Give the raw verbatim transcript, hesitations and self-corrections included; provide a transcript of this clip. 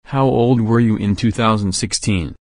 How old were you in two thousand sixteen?